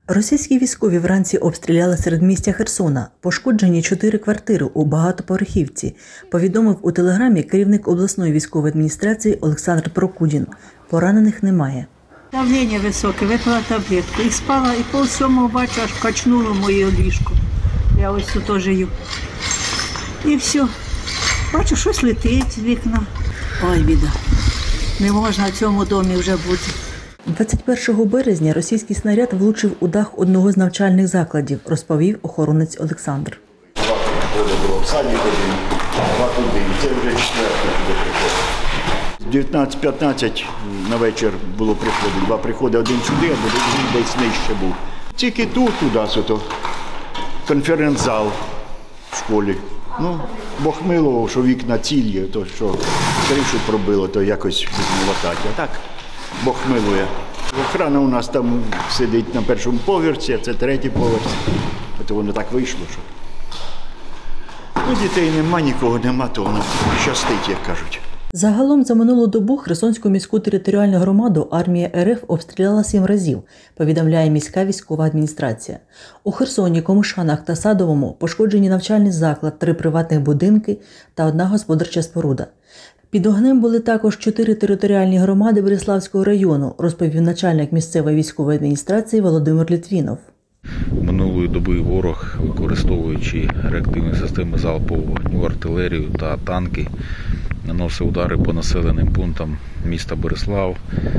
Російські військові вранці обстріляли середмістя Херсона. Пошкоджені 4 квартири у багатоповерхівці, повідомив у телеграмі керівник обласної військової адміністрації Олександр Прокудін. Поранених немає. Давлення високе, випила таблетку і спала, і пол сьомого бачу, аж качнуло моє ліжко. Я ось тут жию. І все. Бачу, щось летить з вікна. Ой, біда. Не можна в цьому домі вже бути. 21 березня російський снаряд влучив у дах одного з навчальних закладів, розповів охоронець Олександр. 2 приходи було в саді, 2 туди, і це вже 4 приходи. 19:15 на вечір було приходи, 2 приходи, один сюди, а один десь нижче був. Тільки тут, туди, конференц-зал в школі. Ну, Бог милував, що вікна цілі, то що кришу пробило, то якось латати. А так, Бог милує. Охрана у нас там сидить на першому поверсі, а це 3-й поверх. То воно так вийшло, що. Ну, дітей нема, нікого нема, то воно щастить, як кажуть. Загалом за минулу добу Херсонську міську територіальну громаду армія РФ обстріляла 7 разів, повідомляє міська військова адміністрація. У Херсоні, Комишанах та Садовому пошкоджені навчальний заклад, 3 приватних будинки та 1 господарча споруда. Під огнем були також 4 територіальні громади Бериславського району, розповів начальник місцевої військової адміністрації Володимир Літвінов. Минулої доби ворог, використовуючи реактивні системи залпового вогню, артилерію та танки, наносив удари по населеним пунктам міста Берислав,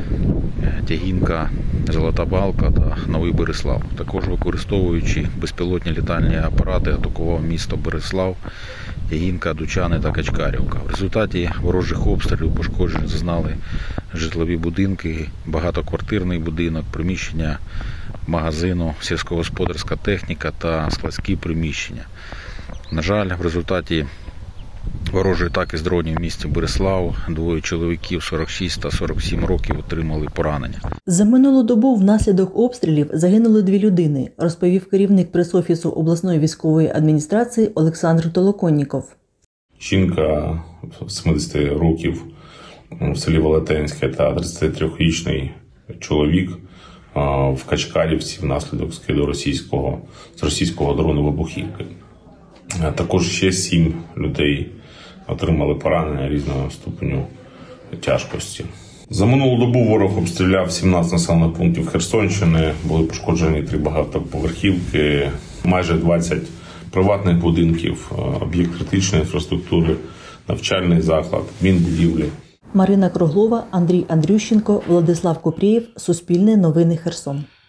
Тягінка, Золота Балка та Новий Берислав. Також використовуючи безпілотні літальні апарати, атакував місто Берислав, Тягінка, Дучани та Качкарівка. В результаті ворожих обстрілів пошкоджень зазнали житлові будинки, багатоквартирний будинок, приміщення магазину, сільськогосподарська техніка та складські приміщення. На жаль, в результаті ворожої атаки з дронів в місті Берислав 2 чоловіків 46 та 47 років отримали поранення. За минулу добу внаслідок обстрілів загинули 2 людини, розповів керівник прес-офісу обласної військової адміністрації Олександр Толоконніков. Жінка 70 років в селі Велетенське та 33-річний чоловік в Качкарівці внаслідок скиду з російського дрону вибухівки. Також ще 7 людей отримали поранення різного ступеню тяжкості. За минулу добу ворог обстріляв 17 населених пунктів Херсонщини, були пошкоджені 3 багатоповерхівки, майже 20 приватних будинків, об'єкт критичної інфраструктури, навчальний заклад, адмінбудівлі. Марина Круглова, Андрій Андрющенко, Владислав Купрієв, Суспільне новини Херсон.